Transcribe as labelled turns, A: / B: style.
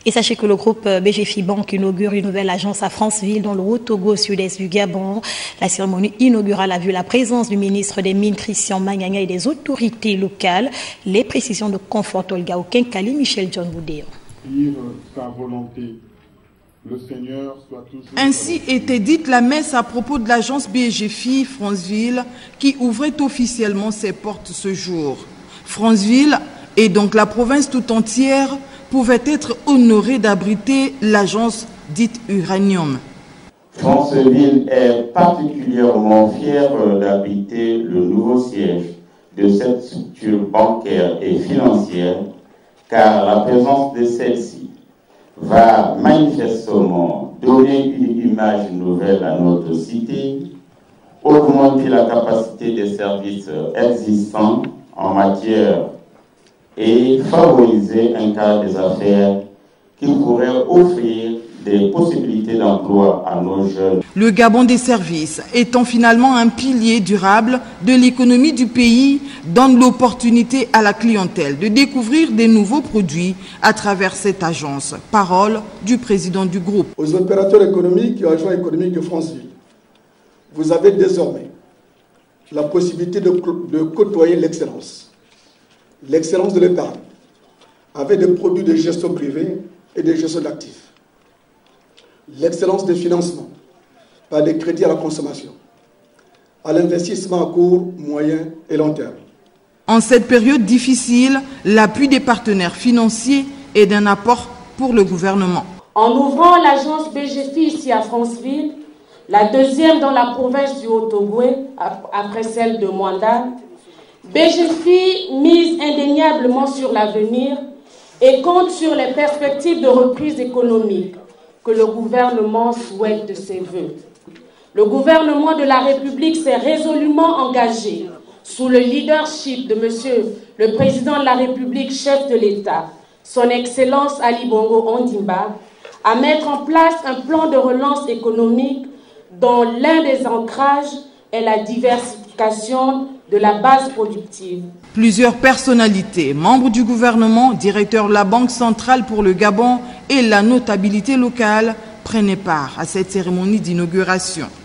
A: Et sachez que le groupe BGFI Bank inaugure une nouvelle agence à Franceville dans le Haut-Togo, sud-est du Gabon. La cérémonie inaugurale a vu la présence du ministre des Mines Christian Manganga et des autorités locales. Les précisions de Confort Olga Okenkali, Michel John Boudéo.
B: Sa volonté. Le Seigneur soit toujours...
C: Ainsi était dite la messe à propos de l'agence BGFI Franceville qui ouvrait officiellement ses portes ce jour. Franceville et donc la province tout entière pouvait être honorée d'abriter l'agence dite Uranium.
D: Franceville est particulièrement fière d'abriter le nouveau siège de cette structure bancaire et financière car la présence de celle-ci va manifestement donner une image nouvelle à notre cité, augmenter la capacité des services existants en matière et favoriser un cadre des affaires qui pourrait offrir des possibilités d'emploi à nos jeunes.
C: Le Gabon des services étant finalement un pilier durable de l'économie du pays, donne l'opportunité à la clientèle de découvrir des nouveaux produits à travers cette agence. Parole du président du groupe.
E: Aux opérateurs économiques et agents économiques de Franceville, vous avez désormais la possibilité de côtoyer l'excellence. L'excellence de l'épargne avec des produits de gestion privée et de gestion d'actifs. L'excellence des financements par des crédits à la consommation, à l'investissement à court, moyen et long terme.
C: En cette période difficile, l'appui des partenaires financiers est d'un apport pour le gouvernement.
F: En ouvrant l'agence BGFI ici à Franceville, la deuxième dans la province du Haut-Togo, après celle de Mwanda, BGFI mise indéniablement sur l'avenir et compte sur les perspectives de reprise économique que le gouvernement souhaite de ses voeux. Le gouvernement de la République s'est résolument engagé, sous le leadership de Monsieur le Président de la République, chef de l'État, son Excellence Ali Bongo Ondimba, à mettre en place un plan de relance économique dont l'un des ancrages est la diversification de la base productive.
C: Plusieurs personnalités, membres du gouvernement, directeurs de la Banque centrale pour le Gabon et la notabilité locale prenaient part à cette cérémonie d'inauguration.